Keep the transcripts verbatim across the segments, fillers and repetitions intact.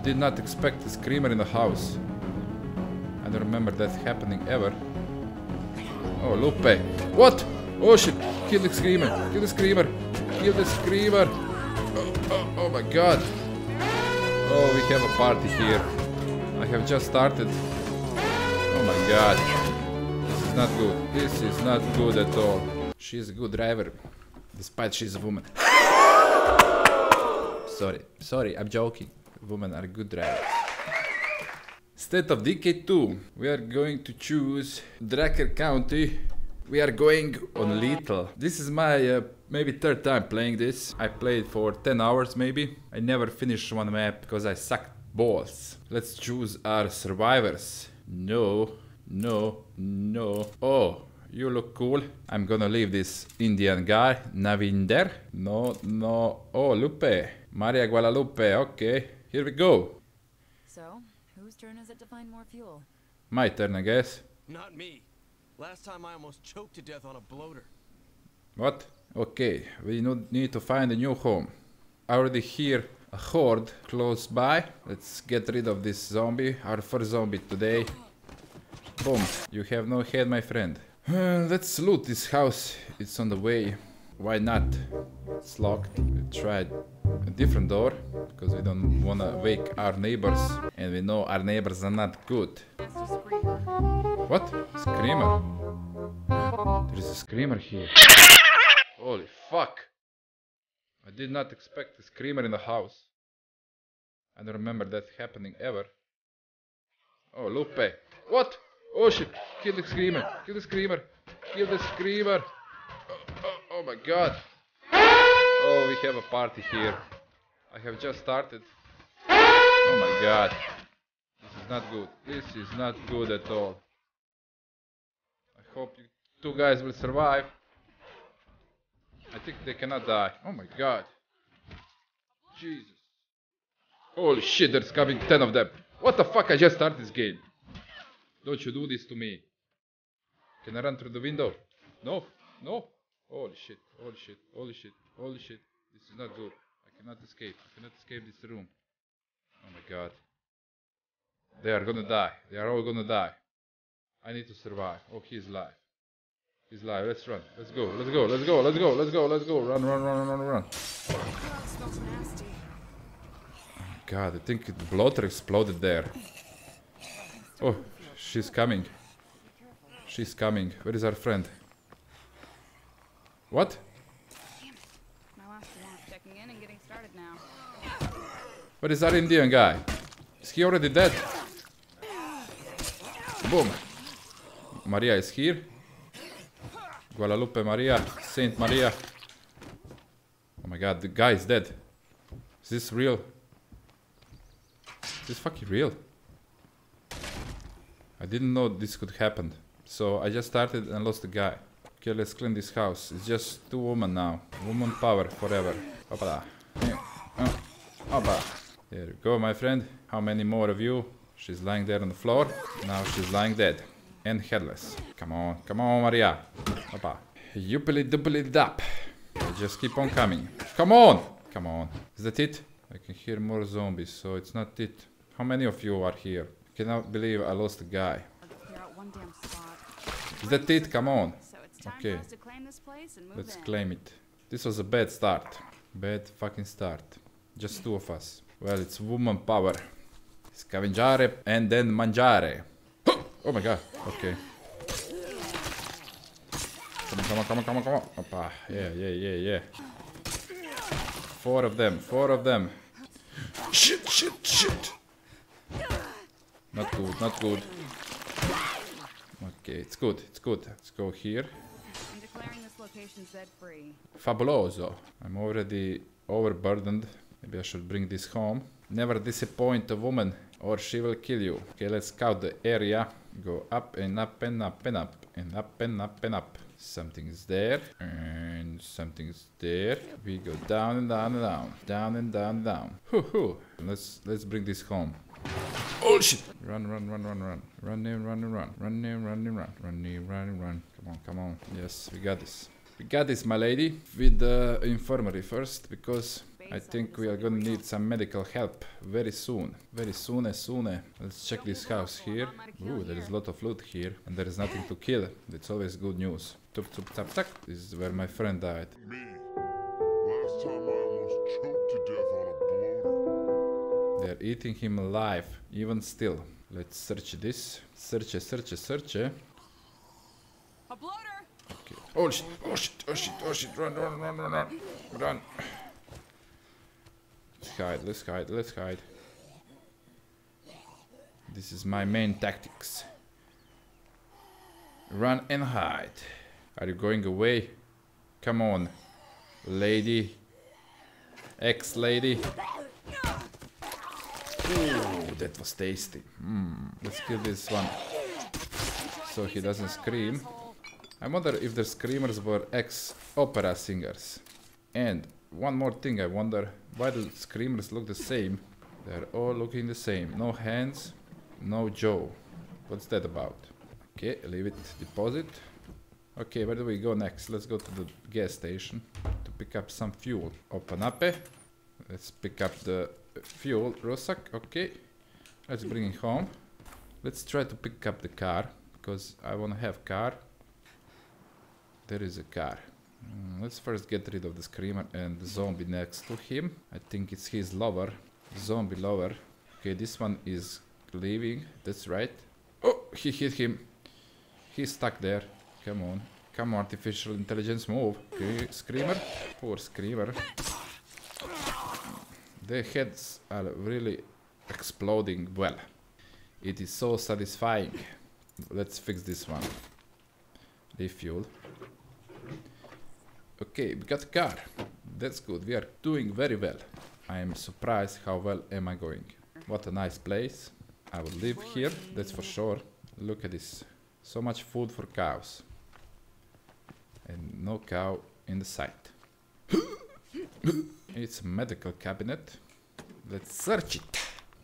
did not expect a screamer in the house. I don't remember that happening ever. Oh, Lupe. What? Oh shit. Kill the screamer. Kill the screamer. Kill the screamer. Oh, oh, oh my god. Oh, we have a party here. I have just started. Oh my god. This is not good. This is not good at all. She is a good driver, despite she's a woman. Sorry. Sorry, I'm joking. Women are good drivers. State of Decay two. We are going to choose Dracker County. We are going on lethal. This is my uh, maybe third time playing this. I played for ten hours maybe. I never finished one map because I sucked balls. Let's choose our survivors. No, no, no. Oh, you look cool. I'm gonna leave this Indian guy, Navinder. No, no. Oh, Lupe. Maria Guadalupe. Okay, here we go. So, whose turn is it to find more fuel? My turn, I guess. Not me. Last time I almost choked to death on a bloater. What? Okay, we no- need to find a new home. I already hear a horde close by. Let's get rid of this zombie, our first zombie today. Boom, you have no head, my friend. Uh, let's loot this house, it's on the way. Why not? It's locked. We tried a different door, because we don't wanna wake our neighbors. And we know our neighbors are not good. What? Screamer? There is a screamer here. Holy fuck! I did not expect a screamer in the house. I don't remember that happening ever. Oh, Lupe. What? Oh shit! Kill the screamer! Kill the screamer! Kill the screamer! Oh, oh, oh my god! Oh, we have a party here. I have just started. Oh my god. This is not good. This is not good at all. I hope you two guys will survive. I think they cannot die. Oh my god. Jesus. Holy shit, there's coming ten of them. What the fuck, I just started this game. Don't you do this to me. Can I run through the window? No, no. Holy shit, holy shit, holy shit, holy shit. This is not good. I cannot escape. I cannot escape this room. Oh my god. They are gonna die. They are all gonna die. I need to survive. Oh, he's alive. He's alive. Let's run. Let's go. Let's go. Let's go. Let's go. Let's go. Let's go. Run, run, run, run, run. Oh god, I think the bloater exploded there. Oh, she's coming. She's coming. Where is our friend? What? My last one checking in and getting started now. Where is our Indian guy? Is he already dead? Boom. Maria is here. Guadalupe Maria. Saint Maria. Oh my god, the guy is dead. Is this real? Is this fucking real? I didn't know this could happen. So I just started and lost the guy. Okay, let's clean this house. It's just two women now. Woman power forever. Opa. Opa. There you go, my friend. How many more of you? She's lying there on the floor. Now she's lying dead. And headless. Come on, come on, Maria. Opa. Youpily doopily dap. Just keep on coming. Come on! Come on. Is that it? I can hear more zombies, so it's not it. How many of you are here? I cannot believe I lost a guy. Is that it? Come on. Okay. Let's claim it. This was a bad start. Bad fucking start. Just two of us. Well, it's woman power. Scavengare and then mangiare. Oh my god. Okay. Come on, come on, come on, come on, come on. Opa. Yeah, yeah, yeah, yeah. Four of them. Four of them. Shit, shit, shit. Not good, not good. Okay, it's good, it's good. Let's go here. I'm declaring this location Z-free. Fabuloso. I'm already overburdened. Maybe I should bring this home. Never disappoint a woman or she will kill you. Okay, let's scout the area. Go up and up and up and up and up and up and up. Something's there and something's there. We go down and down and down. Down and down and down. Hoo hoo. Let's let's bring this home. Oh shit! Run, run, run, run, run. Run in, run and run. Run in, run and run. Run in, run and run. Come on, come on. Yes, we got this. We got this, my lady. With the infirmary first, because I think we are gonna need some medical help very soon. Very soon as soon. eh. Let's check this house here. Ooh, there is a lot of loot here. And there is nothing to kill. That's always good news. Tup, tup, tap, tap. This is where my friend died. Me. Last time I almost choked to death on a bloater. They're eating him alive, even still. Let's search this. Search, search, search. A bloater! Okay. Oh shit, oh shit, oh shit, oh shit. Run, run, run, run, run. Run. Let's hide, let's hide, let's hide. This is my main tactics. Run and hide. Are you going away? Come on, lady. Ex-lady. Ooh, that was tasty. Mm. Let's kill this one so he doesn't scream. I wonder if the screamers were ex-opera singers. And one more thing, I wonder why the screamers look the same. They're all looking the same. No hands, no jaw. What's that about? Okay, leave it, deposit. Okay, where do we go next? Let's go to the gas station to pick up some fuel. Open up. Let's pick up the fuel. Rusak, okay. Let's bring it home. Let's try to pick up the car, because I want to have car. There is a car. Mm, let's first get rid of the screamer and the zombie next to him. I think it's his lover. Zombie lover. Okay, this one is leaving. That's right. Oh, he hit him. He's stuck there. Come on. Come on, artificial intelligence, move. Okay, screamer. Poor screamer. Their heads are really exploding well. It is so satisfying. Let's fix this one. Refuel. Okay, we got a car. That's good. We are doing very well. I am surprised how well am I going. What a nice place. I will live here, that's for sure. Look at this. So much food for cows. And no cow in the sight. It's a medical cabinet. Let's search it.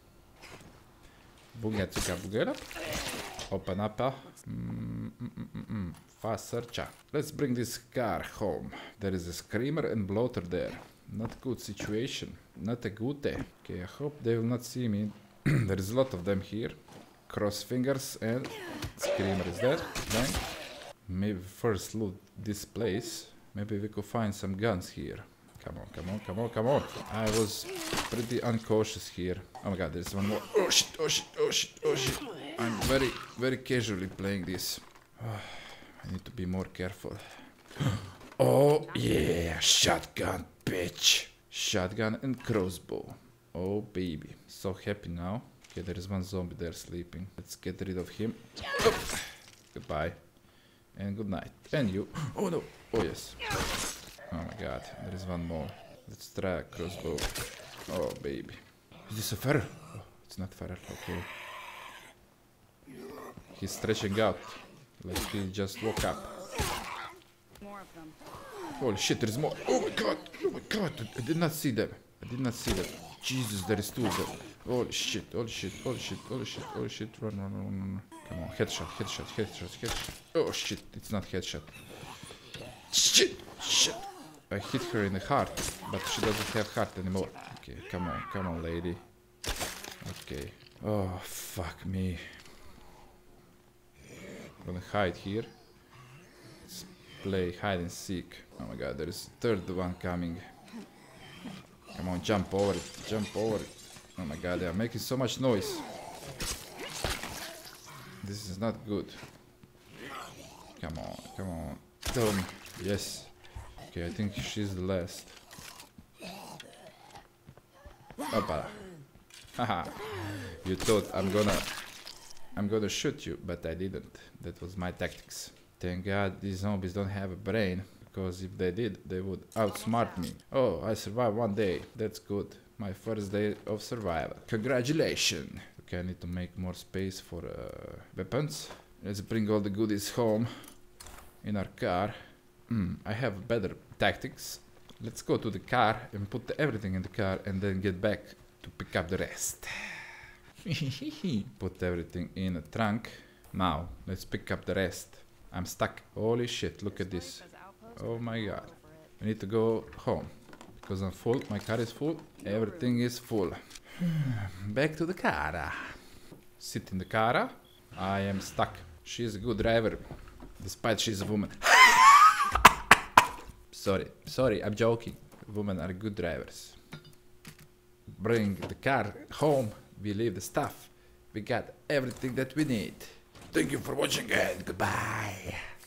Bugetsuka bugera. Open up. Mm, mm, mm, mm, mm. Fast searcher. Let's bring this car home. There is a screamer and bloater there. Not good situation. Not a good day. Okay, I hope they will not see me. There is a lot of them here. Cross fingers and screamer is there. Bang. Maybe first loot this place. Maybe we could find some guns here. Come on, come on, come on, come on. I was pretty uncautious here. Oh my god, there's one more. Oh shit, oh shit, oh shit, oh shit. I'm very, very casually playing this. Oh, I need to be more careful. Oh yeah, shotgun, bitch. Shotgun and crossbow. Oh baby, so happy now. Okay, there is one zombie there sleeping. Let's get rid of him. Oh. Goodbye. And good night. And you. Oh no. Oh yes. Oh my god, there is one more. Let's try a crossbow. Oh baby. Is this a feral? Oh, it's not feral, okay. He's stretching out. Like he just woke up. More of them. Holy shit, there is more. Oh my god. Oh my god. I did not see them. I did not see them. Jesus, there is two of them. Holy shit, holy shit, holy shit, holy shit, holy shit. Run, run, run, run. Come on, headshot, headshot, headshot, headshot. Oh shit, it's not headshot. Shit, shit. I hit her in the heart, but she doesn't have heart anymore. Okay, come on, come on, lady. Okay. Oh, fuck me. I'm gonna hide here. Let's play hide and seek. Oh my god, there is a third one coming. Come on, jump over it, jump over it. Oh my god, they are making so much noise. This is not good. Come on, come on. Tell me. Yes. Okay, I think she's the last. Opa. Haha. You thought I'm gonna... I'm gonna shoot you, but I didn't. That was my tactics. Thank god these zombies don't have a brain. Because if they did, they would outsmart me. Oh, I survived one day. That's good. My first day of survival. Congratulations. Okay, I need to make more space for uh, weapons. Let's bring all the goodies home in our car. Mm, I have better tactics. Let's go to the car and put everything in the car and then get back to pick up the rest. Put everything in a trunk. Now, let's pick up the rest. I'm stuck. Holy shit, look at this. Oh my god. I need to go home. Because I'm full, my car is full, everything is full. Back to the car. Sit in the car. I am stuck. She's a good driver, despite she's a woman. Sorry, sorry, I'm joking. Women are good drivers. Bring the car home, we leave the stuff. We got everything that we need. Thank you for watching and goodbye.